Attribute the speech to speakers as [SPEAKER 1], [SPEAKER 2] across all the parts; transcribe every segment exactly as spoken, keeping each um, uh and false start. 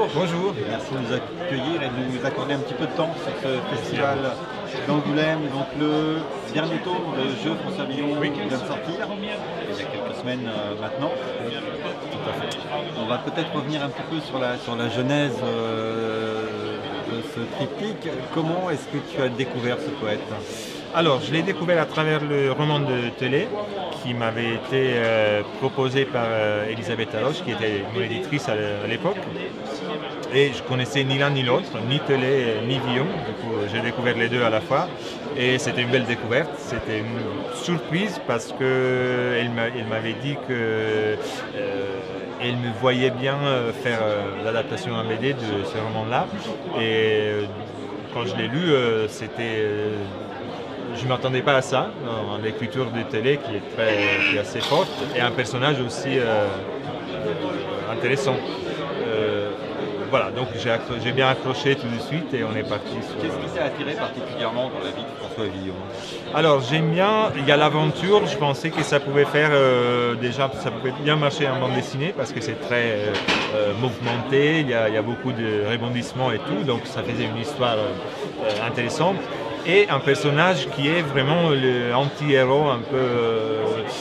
[SPEAKER 1] bonjour.
[SPEAKER 2] Bonjour.
[SPEAKER 1] Merci de nous accueillir et de nous accorder un petit peu de temps sur ce festival d'Angoulême. Donc le dernier tome de Jeux François Villon
[SPEAKER 2] Oui.
[SPEAKER 1] vient de sortir, il y a quelques semaines euh, maintenant.
[SPEAKER 2] Tout à fait.
[SPEAKER 1] On va peut-être revenir un petit peu sur la, sur la genèse euh, de ce triptyque. Comment est-ce que tu as découvert ce poète?
[SPEAKER 2] Alors, je l'ai découvert à travers le roman de Telet, qui m'avait été euh, proposé par euh, Elisabeth Haroche, qui était mon éditrice à l'époque. Et je connaissais ni l'un ni l'autre, ni Telet ni Villon. Du coup, j'ai découvert les deux à la fois. Et c'était une belle découverte. C'était une surprise parce qu'elle m'avait dit que euh, elle me voyait bien faire euh, l'adaptation en B D de ce roman-là. Et euh, quand je l'ai lu, euh, c'était... Euh, je ne m'attendais pas à ça, dans l'écriture de Telet qui est, très, qui est assez forte, et un personnage aussi euh, intéressant. Euh, voilà, donc j'ai bien accroché tout de suite et on est parti sur...
[SPEAKER 1] Qu'est-ce qui s'est attiré particulièrement dans la vie de François Villon?
[SPEAKER 2] Alors j'aime bien, il y a l'aventure, je pensais que ça pouvait faire, euh, déjà ça pouvait bien marcher en bande dessinée parce que c'est très euh, mouvementé, il y, a, il y a beaucoup de rebondissements et tout, donc ça faisait une histoire euh, intéressante. Et un personnage qui est vraiment l'anti-héros, un peu euh,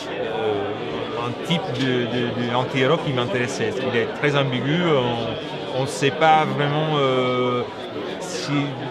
[SPEAKER 2] un type d'anti-héros qui m'intéressait. Il est très ambigu, on ne sait pas vraiment euh, si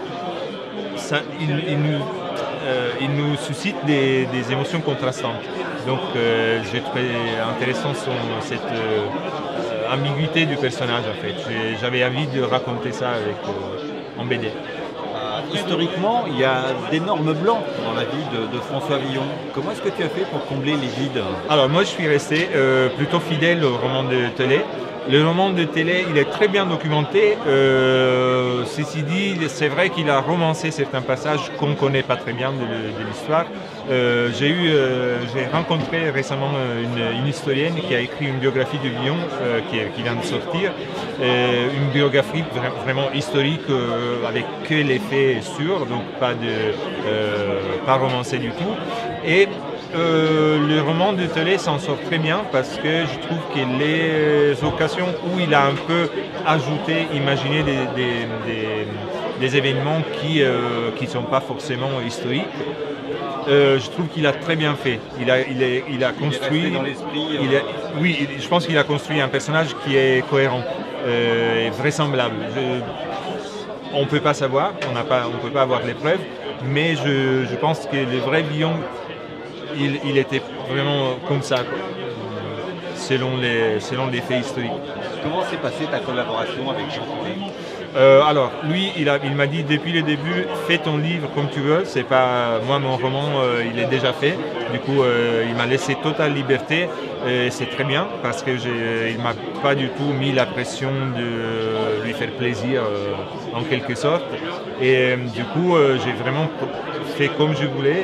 [SPEAKER 2] ça, il, il, nous, euh, il nous suscite des, des émotions contrastantes. Donc euh, j'ai trouvé intéressant son, cette euh, ambiguïté du personnage en fait. J'avais envie de raconter ça avec, euh, en B D.
[SPEAKER 1] Historiquement, il y a d'énormes blancs dans la vie de, de François Villon. Comment est-ce que tu as fait pour combler les vides?
[SPEAKER 2] Alors moi je suis resté euh, plutôt fidèle au roman de Telet. Le roman de Telet, il est très bien documenté. Euh, ceci dit, c'est vrai qu'il a romancé certains passages qu'on ne connaît pas très bien de, de l'histoire. Euh, j'ai eu, euh, j'ai rencontré récemment une, une historienne qui a écrit une biographie de Villon euh, qui, qui vient de sortir. Euh, une biographie vraiment historique euh, avec que les faits sûrs, donc pas, de, euh, pas romancé du tout. Et Euh, le roman de Telet s'en sort très bien parce que je trouve que les occasions où il a un peu ajouté, imaginé des, des, des, des événements qui ne euh, sont pas forcément historiques, euh, je trouve qu'il a très bien fait. Il a, il est, il a construit.
[SPEAKER 1] Il est resté dans l'esprit.
[SPEAKER 2] Euh... Oui, je pense qu'il a construit un personnage qui est cohérent euh, et vraisemblable. Je, on ne peut pas savoir, on ne peut pas avoir les preuves, mais je, je pense que le vrai Villon, Il, il était vraiment comme ça, quoi. Selon, les, selon les faits historiques.
[SPEAKER 1] Comment s'est passée ta collaboration avec Jean Tirole?
[SPEAKER 2] euh, Alors, lui, il m'a il dit depuis le début, fais ton livre comme tu veux. C'est pas moi, mon roman, euh, il est déjà fait. Du coup, euh, il m'a laissé totale liberté. Et c'est très bien parce que il m'a pas du tout mis la pression de lui faire plaisir, euh, en quelque sorte. Et euh, du coup, euh, j'ai vraiment fait comme je voulais.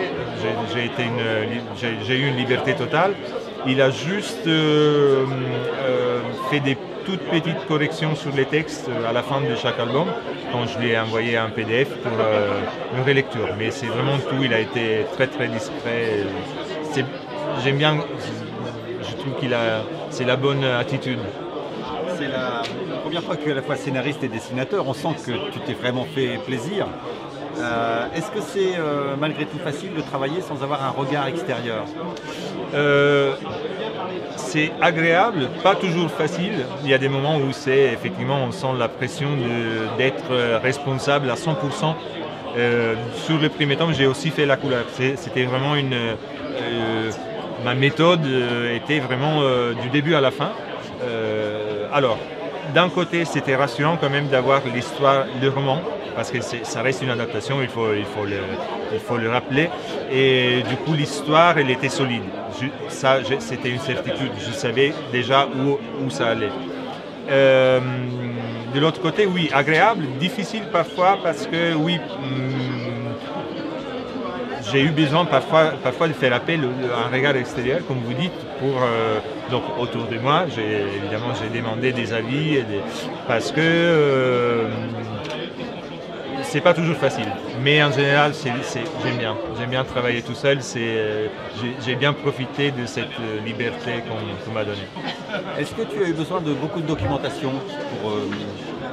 [SPEAKER 2] J'ai eu une liberté totale. Il a juste euh, euh, fait des toutes petites corrections sur les textes à la fin de chaque album, quand je lui ai envoyé un P D F pour euh, une relecture. Mais c'est vraiment tout, il a été très très discret. J'aime bien, je trouve qu'il a, c'est la bonne attitude.
[SPEAKER 1] C'est la première fois que tu es à la fois scénariste et dessinateur, on sent que tu t'es vraiment fait plaisir. Euh, Est-ce que c'est euh, malgré tout facile de travailler sans avoir un regard extérieur?
[SPEAKER 2] euh, C'est agréable, pas toujours facile. Il y a des moments où c'est effectivement on sent la pression d'être responsable à cent pour cent. Euh, sur le premier tome, j'ai aussi fait la couleur. C'était vraiment une... Euh, ma méthode était vraiment euh, du début à la fin. Euh, alors, d'un côté, c'était rassurant quand même d'avoir l'histoire, le roman, parce que ça reste une adaptation, il faut, il faut, le, il faut le rappeler. Et du coup, l'histoire, elle était solide. Je, ça, c'était une certitude. Je savais déjà où, où ça allait. Euh, de l'autre côté, oui, agréable, difficile parfois, parce que, oui, hum, j'ai eu besoin parfois, parfois de faire appel à un regard extérieur, comme vous dites, pour, euh, donc autour de moi. Évidemment, j'ai demandé des avis, et des, parce que euh, c'est pas toujours facile. Mais en général, j'aime bien. J'aime bien travailler tout seul. J'ai bien profité de cette liberté qu'on qu'on m'a donnée.
[SPEAKER 1] Est-ce que tu as eu besoin de beaucoup de documentation pour, euh,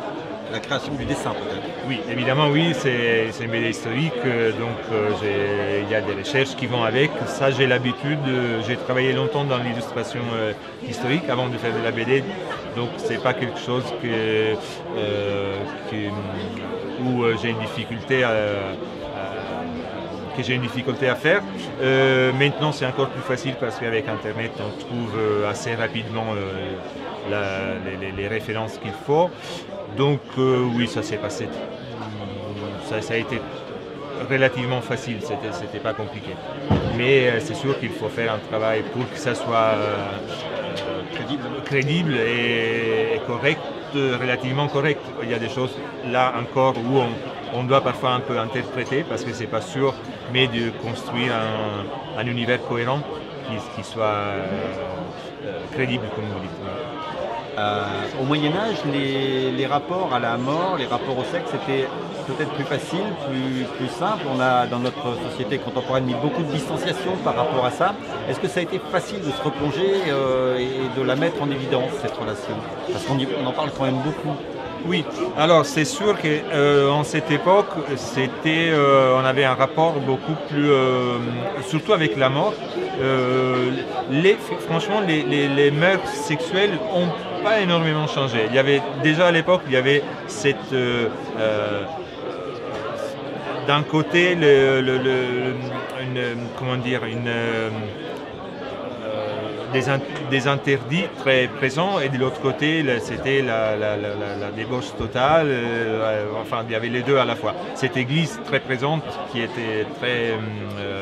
[SPEAKER 1] la création du dessin peut-être.
[SPEAKER 2] Oui, évidemment, oui, c'est une B D historique, euh, donc euh, il y a des recherches qui vont avec. Ça, j'ai l'habitude, euh, j'ai travaillé longtemps dans l'illustration euh, historique avant de faire de la B D, donc c'est pas quelque chose que, euh, que, où euh, j'ai une difficulté à, que j'ai une difficulté à faire. Euh, maintenant, c'est encore plus facile parce qu'avec Internet, on trouve euh, assez rapidement euh, la, les, les références qu'il faut. Donc euh, oui, ça s'est passé. Ça, ça a été relativement facile, c'était, c'était pas compliqué. Mais euh, c'est sûr qu'il faut faire un travail pour que ça soit euh, crédible, crédible et, et correct, relativement correct. Il y a des choses là encore où on, on doit parfois un peu interpréter parce que c'est pas sûr, mais de construire un, un univers cohérent qui, qui soit euh, euh, crédible, comme vous dites.
[SPEAKER 1] Euh, au Moyen-Âge, les, les rapports à la mort, les rapports au sexe, c'était peut-être plus facile, plus, plus simple. On a dans notre société contemporaine mis beaucoup de distanciation par rapport à ça. Est-ce que ça a été facile de se replonger euh, et de la mettre en évidence, cette relation? Parce qu'on y, on en parle quand même beaucoup.
[SPEAKER 2] Oui, alors c'est sûr qu'en euh, cette époque, c'était, euh, on avait un rapport beaucoup plus, euh, surtout avec la mort. Euh, les, franchement, les, les, les mœurs sexuelles n'ont pas énormément changé. Il y avait déjà à l'époque, il y avait cette, euh, euh, d'un côté, le, le, le, une, comment dire, une euh, Des, in, des interdits très présents et de l'autre côté c'était la, la, la, la débauche totale, euh, enfin il y avait les deux à la fois. Cette église très présente qui était très euh, euh,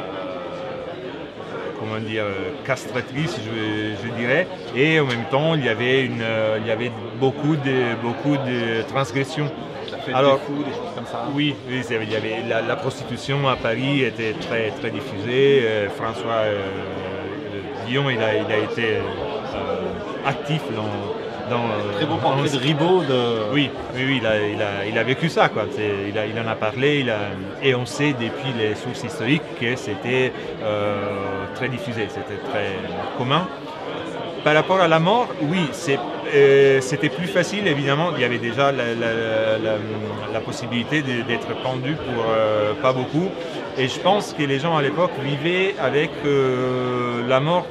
[SPEAKER 2] comment dire, castratrice je, je dirais, et en même temps il y avait, une, il y avait beaucoup, de, beaucoup de transgressions.
[SPEAKER 1] Alors, des fous, des choses comme ça.
[SPEAKER 2] Oui, oui, il y avait la, la prostitution à Paris était très, très diffusée. Euh, François euh, Villon, il a, il a été euh, actif dans, dans
[SPEAKER 1] très beau portrait de Ribot. De...
[SPEAKER 2] Oui, oui, oui, il a, il a, il a vécu ça, quoi. Il, a, il en a parlé, il a, et on sait depuis les sources historiques que c'était euh, très diffusé, c'était très commun. Par rapport à la mort, oui, c'est, euh, c'était plus facile, évidemment. Il y avait déjà la, la, la, la possibilité de, d'être pendu pour euh, pas beaucoup. Et je pense que les gens à l'époque vivaient avec euh, la mort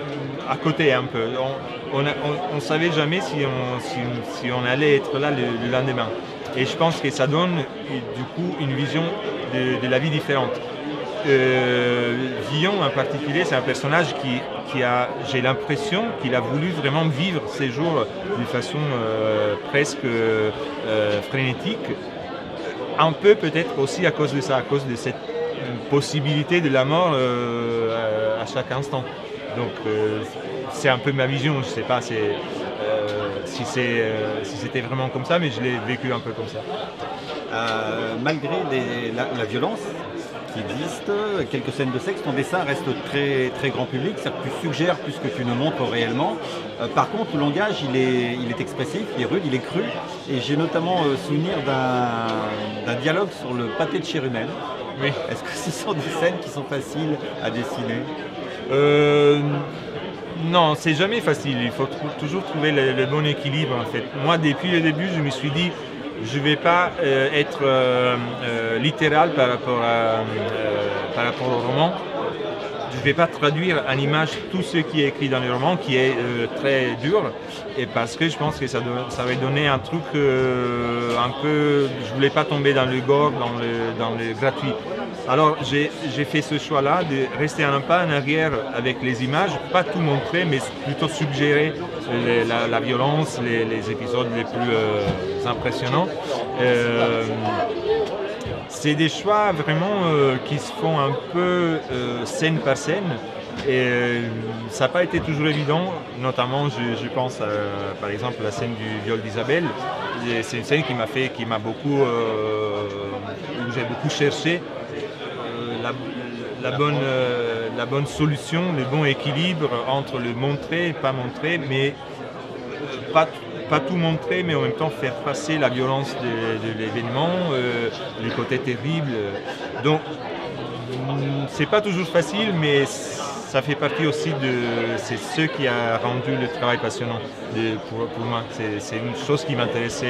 [SPEAKER 2] à côté un peu. On ne savait jamais si on, si, si on allait être là le, le lendemain. Et je pense que ça donne du coup une vision de, de la vie différente. Euh, Villon en particulier, c'est un personnage qui, qui a, j'ai l'impression qu'il a voulu vraiment vivre ses jours de façon euh, presque euh, frénétique, un peu peut-être aussi à cause de ça, à cause de cette possibilité de la mort euh, à chaque instant. Donc euh, c'est un peu ma vision, je ne sais pas c'est, euh, si, c'est, euh, si c'était vraiment comme ça, mais je l'ai vécu un peu comme ça.
[SPEAKER 1] Euh, malgré les, la, la violence qui existe, quelques scènes de sexe, ton dessin reste très, très grand public, c'est-à-dire que tu suggères plus que tu ne montres réellement. Euh, par contre, le langage, il est, il est expressif, il est rude, il est cru. Et j'ai notamment euh, souvenir d'un, d'un dialogue sur le pâté de Chérumel.
[SPEAKER 2] Oui.
[SPEAKER 1] Est-ce que ce sont des scènes qui sont faciles à dessiner?
[SPEAKER 2] euh, Non, c'est jamais facile. Il faut tr- toujours trouver le, le bon équilibre, en fait. Moi, depuis le début, je me suis dit je ne vais pas euh, être euh, euh, littéral par rapport, à, euh, par rapport au roman. Je ne vais pas traduire en image tout ce qui est écrit dans le roman, qui est euh, très dur, et parce que je pense que ça, do- ça va donner un truc euh, un peu... Je ne voulais pas tomber dans le gore, dans le, dans le gratuit. Alors j'ai, j'ai fait ce choix-là de rester un pas en arrière avec les images, pas tout montrer, mais plutôt suggérer les, la, la violence, les, les épisodes les plus euh, impressionnants. Euh, c'est des choix vraiment euh, qui se font un peu euh, scène par scène. Et euh, ça n'a pas été toujours évident, notamment je, je pense à, par exemple à la scène du viol d'Isabelle. Et c'est une scène qui m'a fait, qui m'a beaucoup, euh, où j'ai beaucoup cherché euh, la, la, bonne, euh, la bonne solution, le bon équilibre entre le montrer et pas montrer, mais euh, pas, pas tout montrer, mais en même temps faire passer la violence de, de l'événement, euh, les côtés terribles. Donc c'est pas toujours facile, mais ça fait partie aussi de... C'est ce qui a rendu le travail passionnant de, pour, pour moi. C'est, c'est une chose qui m'intéressait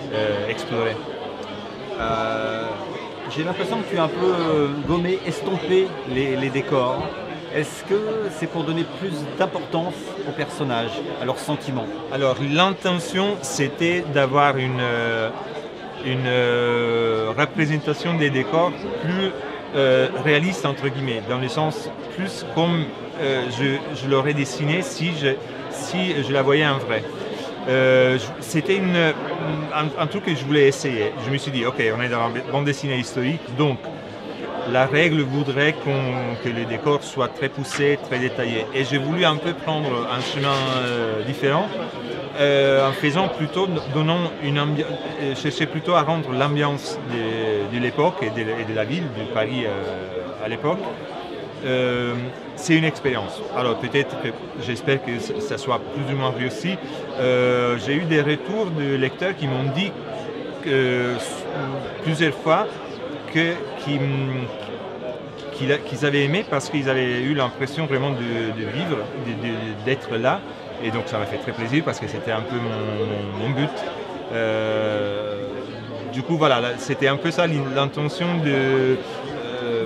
[SPEAKER 2] euh, explorer.
[SPEAKER 1] Euh, j'ai l'impression que tu as un peu euh, gommé, estompé les, les décors. Est-ce que c'est pour donner plus d'importance aux personnages, à leurs sentiments?
[SPEAKER 2] Alors l'intention c'était d'avoir une, euh, une euh, représentation des décors plus euh, réaliste entre guillemets, dans le sens plus comme euh, je, je l'aurais dessiné si je, si je la voyais en vrai. Euh, c'était une, un, un truc que je voulais essayer. Je me suis dit, ok, on est dans la bande dessinée historique, donc la règle voudrait qu'on, que les décors soient très poussés, très détaillés. Et j'ai voulu un peu prendre un chemin euh, différent, euh, en faisant plutôt, donnant une ambiance, euh, chercher plutôt à rendre l'ambiance de, de l'époque et de, et de la ville, de Paris euh, à l'époque. Euh, c'est une expérience. Alors peut-être que j'espère que ça soit plus ou moins réussi. Euh, j'ai eu des retours de lecteurs qui m'ont dit que, plusieurs fois que, qu'ils, qu'ils avaient aimé parce qu'ils avaient eu l'impression vraiment de, de vivre, de, de, d'être là. Et donc ça m'a fait très plaisir parce que c'était un peu mon, mon, mon but. Euh, du coup voilà, c'était un peu ça l'intention de euh,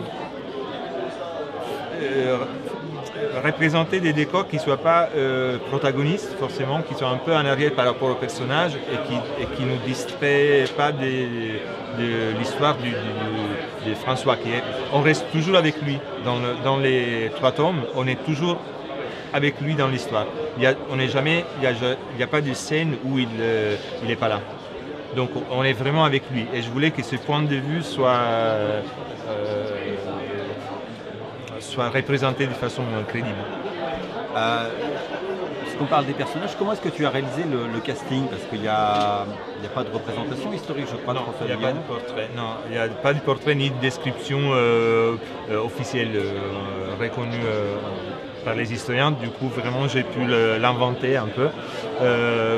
[SPEAKER 2] euh, représenter des décors qui ne soient pas euh, protagonistes forcément, qui soient un peu en arrière par rapport au personnage et qui et qui nous distraient pas des, de l'histoire du, du, de François. Qui est, on reste toujours avec lui dans, le, dans les trois tomes, on est toujours avec lui dans l'histoire. Il y a, on n'est jamais, il n'y a, il a pas de scène où il n'est pas là. Donc on est vraiment avec lui. Et je voulais que ce point de vue soit, euh, soit représenté de façon crédible.
[SPEAKER 1] Euh, Puisqu'on parle des personnages, comment est-ce que tu as réalisé le, le casting? Parce qu'il n'y a, il y a pas de représentation historique, je crois, de François
[SPEAKER 2] il n'y a pas de portrait. Non, il n'y a pas de portrait ni de description euh, euh, officielle euh, reconnue euh, par les historiens. Du coup, vraiment, j'ai pu le, l'inventer un peu. Euh,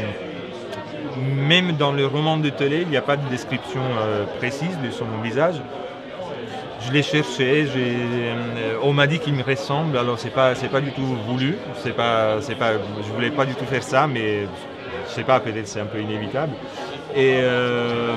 [SPEAKER 2] même dans le roman de Telet, il n'y a pas de description euh, précise de son visage. Je l'ai cherché, j'ai, euh, on m'a dit qu'il me ressemble, alors c'est pas, c'est pas du tout voulu, c'est pas, c'est pas, je voulais pas du tout faire ça, mais je sais pas, peut-être c'est un peu inévitable. Et euh,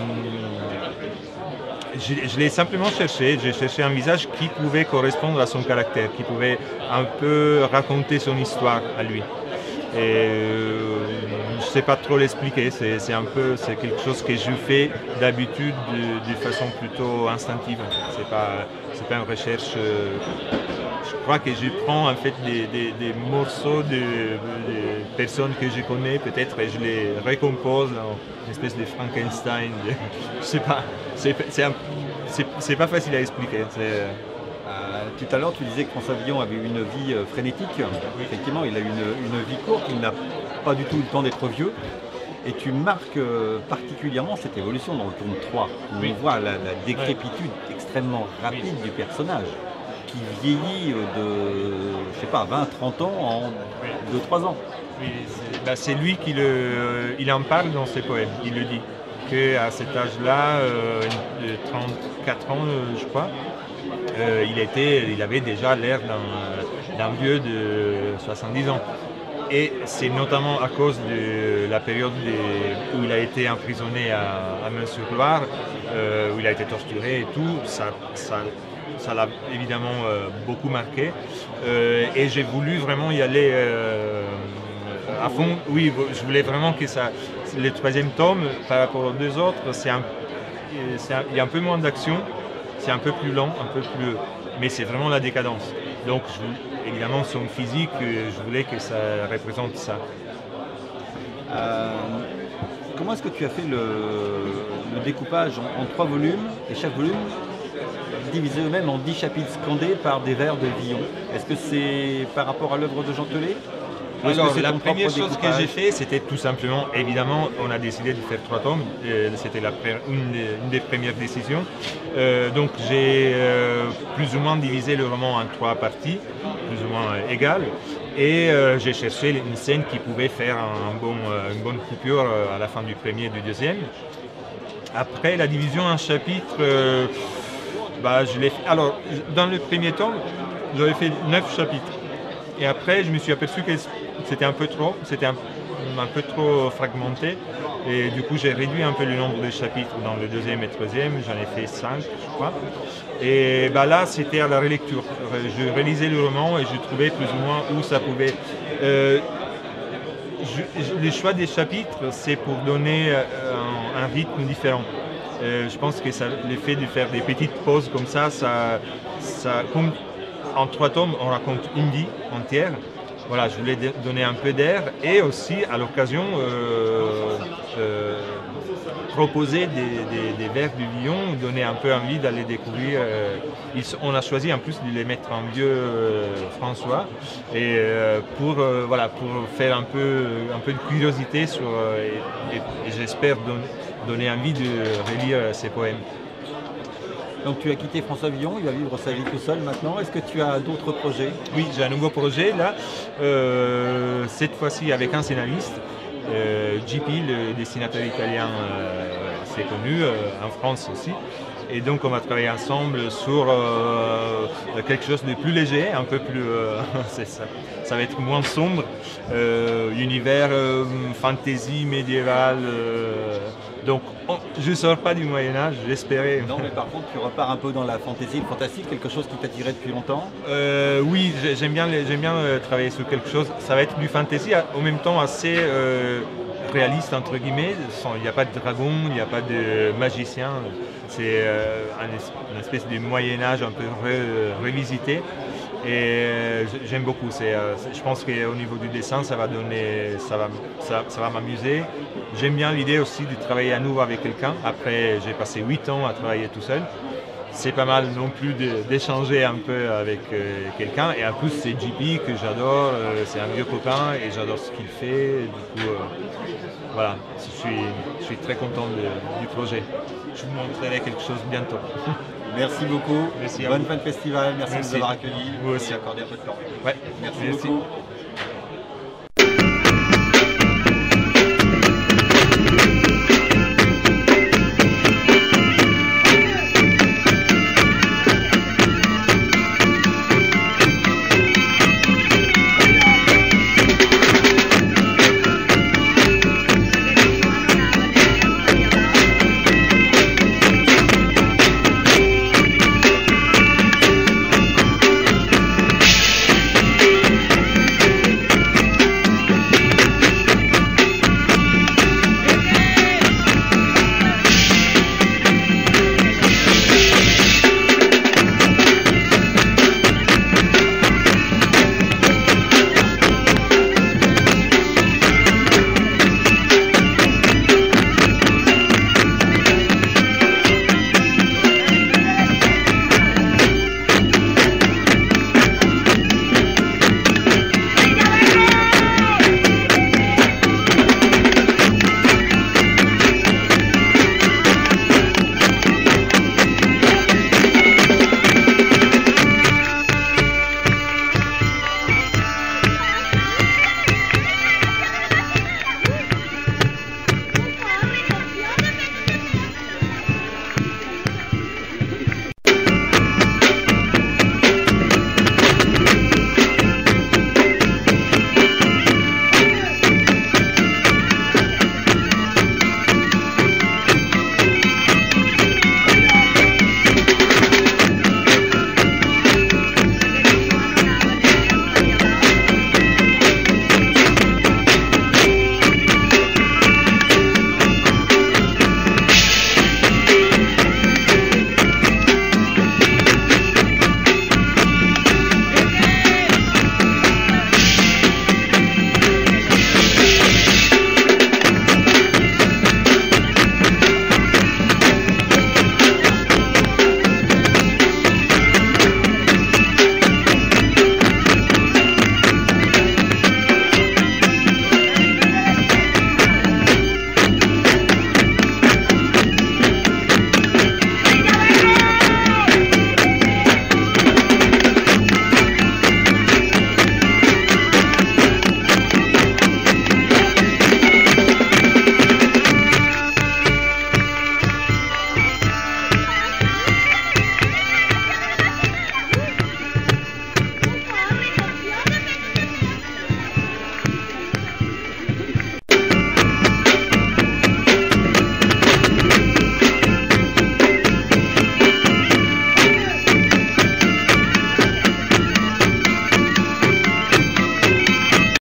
[SPEAKER 2] je, je l'ai simplement cherché, j'ai cherché un visage qui pouvait correspondre à son caractère, qui pouvait un peu raconter son histoire à lui. Et euh, je ne sais pas trop l'expliquer, c'est, c'est un peu, c'est quelque chose que je fais d'habitude de, de façon plutôt instinctive. En fait. C'est pas, c'est pas une recherche. Euh, je crois que je prends en fait des, des, des morceaux de, de personnes que je connais peut-être et je les recompose en une espèce de Frankenstein. De, je sais pas, c'est, c'est, un, c'est, c'est pas facile à expliquer. C'est,
[SPEAKER 1] Euh, tout à l'heure, tu disais que François Villon avait eu une vie euh, frénétique. Oui. Effectivement, il a eu une, une vie courte, il n'a pas du tout eu le temps d'être vieux. Et tu marques euh, particulièrement cette évolution dans le tome trois, où oui. on voit la, la décrépitude oui. extrêmement rapide oui. du personnage, qui vieillit euh, de, je sais pas, vingt à trente ans en oui. deux à trois ans.
[SPEAKER 2] Oui, c'est, bah, c'est lui qui le, euh, il en parle dans ses poèmes, il le dit, qu'à cet âge-là, euh, de trente-quatre ans, euh, je crois, Euh, il, était, il avait déjà l'air d'un, d'un vieux de soixante-dix ans. Et c'est notamment à cause de la période de, où il a été emprisonné à, à Meun-sur-Loire, euh, où il a été torturé et tout, ça, ça, ça l'a évidemment euh, beaucoup marqué. Euh, et j'ai voulu vraiment y aller euh, à fond. Oui, je voulais vraiment que ça... Le troisième tome, par rapport aux deux autres, c'est un, c'est un, il y a un peu moins d'action. C'est un peu plus lent, un peu plus, mais c'est vraiment la décadence. Donc, je, évidemment, son physique, je voulais que ça représente ça.
[SPEAKER 1] Euh, comment est-ce que tu as fait le, le découpage en, en trois volumes, et chaque volume divisé eux-mêmes en dix chapitres scandés par des vers de Villon? Est-ce que c'est par rapport à l'œuvre de Jean Telet?
[SPEAKER 2] Alors, la première chose que j'ai fait, c'était tout simplement, évidemment, on a décidé de faire trois tomes, c'était la, une, une des premières décisions. Euh, donc j'ai euh, plus ou moins divisé le roman en trois parties, plus ou moins euh, égales, et euh, j'ai cherché une scène qui pouvait faire un bon, euh, une bonne coupure à la fin du premier et du deuxième. Après la division en chapitres, euh, bah, je l'ai fait. Alors, dans le premier tome, j'avais fait neuf chapitres. Et après, je me suis aperçu que c'était un peu trop, c'était un, un peu trop fragmenté. Et du coup, j'ai réduit un peu le nombre de chapitres dans le deuxième et troisième, j'en ai fait cinq, je crois. Et bah là, c'était à la relecture. Je relisais le roman et je trouvais plus ou moins où ça pouvait... Euh, je, le choix des chapitres, c'est pour donner un, un rythme différent. Euh, je pense que l'effet de faire des petites pauses comme ça, ça, ça comme en trois tomes, on raconte une vie entière. Voilà, je voulais donner un peu d'air et aussi, à l'occasion, euh, euh, proposer des, des, des vers du lion, donner un peu envie d'aller découvrir. Euh, ils, on a choisi en plus de les mettre en vieux euh, François et euh, pour, euh, voilà, pour faire un peu, un peu de curiosité sur, euh, et, et, et j'espère don, donner envie de relire ces poèmes.
[SPEAKER 1] Donc tu as quitté François Villon, il va vivre sa vie tout seul maintenant. Est-ce que tu as d'autres projets?
[SPEAKER 2] Oui, j'ai un nouveau projet là, euh, cette fois-ci avec un scénariste. Euh, J P, le dessinateur italien, euh, c'est connu, euh, en France aussi. Et donc on va travailler ensemble sur euh, quelque chose de plus léger, un peu plus... Euh, c'est ça, ça va être moins sombre. Euh, univers euh, fantasy médiéval. Euh, donc on, je ne sors pas du Moyen-Âge, j'espérais.
[SPEAKER 1] Non, mais par contre tu repars un peu dans la fantasy, le fantastique, quelque chose qui t'attirait depuis longtemps?
[SPEAKER 2] euh, Oui, j'aime bien, j'aime bien euh, travailler sur quelque chose. Ça va être du fantasy, en même temps assez... Euh, réaliste entre guillemets, il n'y a pas de dragon, il n'y a pas de magicien, c'est euh, une espèce de Moyen-Âge un peu re, revisité et euh, j'aime beaucoup. Euh, je pense qu'au niveau du dessin ça va donner, ça va, ça, ça va m'amuser. J'aime bien l'idée aussi de travailler à nouveau avec quelqu'un. Après j'ai passé huit ans à travailler tout seul. C'est pas mal non plus d'échanger un peu avec euh, quelqu'un. Et en plus, c'est J P que j'adore, euh, c'est un vieux copain et j'adore ce qu'il fait. Du coup, euh, voilà, je suis, je suis très content de, du projet. Je vous montrerai quelque chose bientôt.
[SPEAKER 1] Merci beaucoup.
[SPEAKER 2] Merci
[SPEAKER 1] Bonne fin de festival. Merci, Merci. de nous avoir accueillis.
[SPEAKER 2] Vous aussi.
[SPEAKER 1] Et accordé un peu de temps.
[SPEAKER 2] Ouais.
[SPEAKER 1] Merci,
[SPEAKER 2] Merci
[SPEAKER 1] beaucoup.